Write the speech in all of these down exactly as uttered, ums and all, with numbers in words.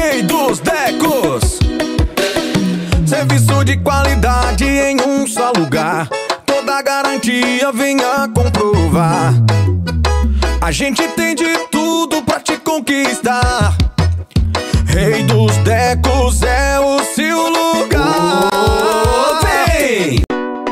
Rei dos Decos, serviço de qualidade em um só lugar. Toda garantia venha comprovar. A gente tem de tudo pra te conquistar. Rei dos Decos é o seu lugar. Oh, vem!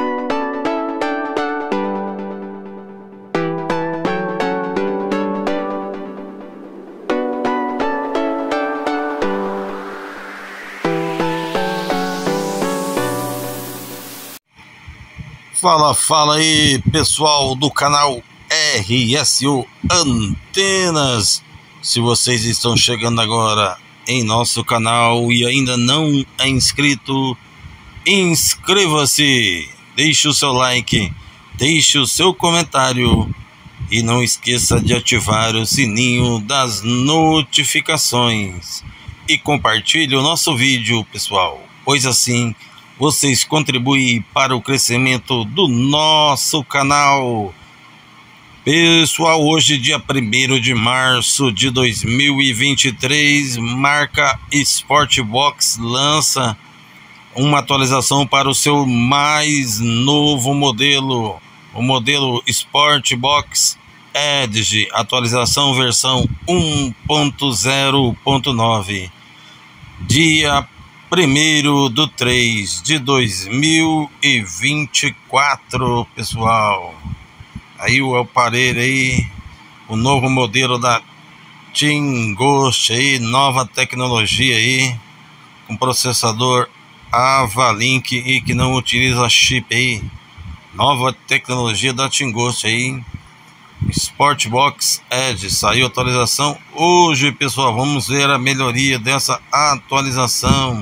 Fala, fala aí, pessoal do canal R S O Antenas. Se vocês estão chegando agora em nosso canal e ainda não é inscrito, inscreva-se, deixe o seu like, deixe o seu comentário e não esqueça de ativar o sininho das notificações e compartilhe o nosso vídeo, pessoal, pois assim vocês contribuem para o crescimento do nosso canal. Pessoal, hoje dia primeiro de março de dois mil e vinte e três, marca Sportbox lança uma atualização para o seu mais novo modelo, o modelo Sportbox Edge, atualização versão um ponto zero ponto nove, dia primeiro do três de dois mil e vinte e quatro, pessoal. Aí o aparelho aí, o novo modelo da Team Ghost aí, nova tecnologia aí, com processador Avalink e que não utiliza chip aí, nova tecnologia da Team Ghost aí, Sportbox Edge, saiu atualização hoje, pessoal. Vamos ver a melhoria dessa atualização.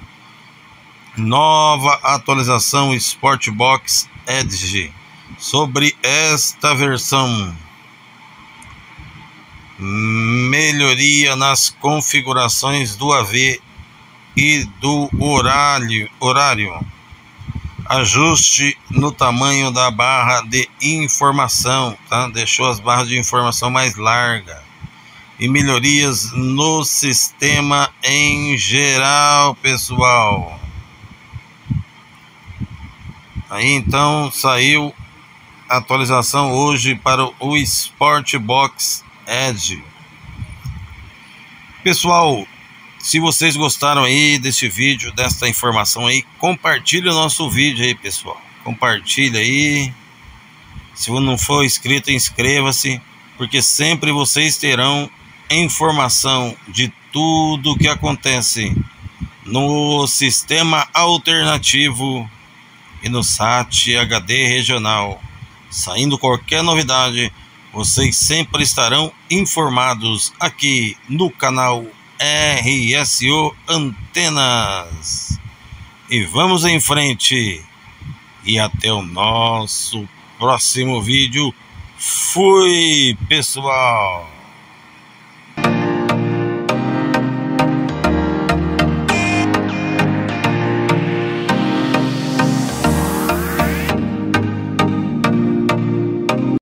Nova atualização Sportbox Edge. Sobre esta versão, melhoria nas configurações do A V e do horário, horário, ajuste no tamanho da barra de informação, tá? Deixou as barras de informação mais largas e melhorias no sistema em geral, pessoal. Aí então saiu a atualização hoje para o Sportbox Edge. Pessoal, se vocês gostaram aí desse vídeo, desta informação aí, compartilhe o nosso vídeo aí, pessoal. Compartilhe aí. Se não for inscrito, inscreva-se, porque sempre vocês terão informação de tudo que acontece no sistema alternativo e no S A T H D regional. Saindo qualquer novidade, vocês sempre estarão informados aqui no canal R S O Antenas. E vamos em frente e até o nosso próximo vídeo. Fui, pessoal!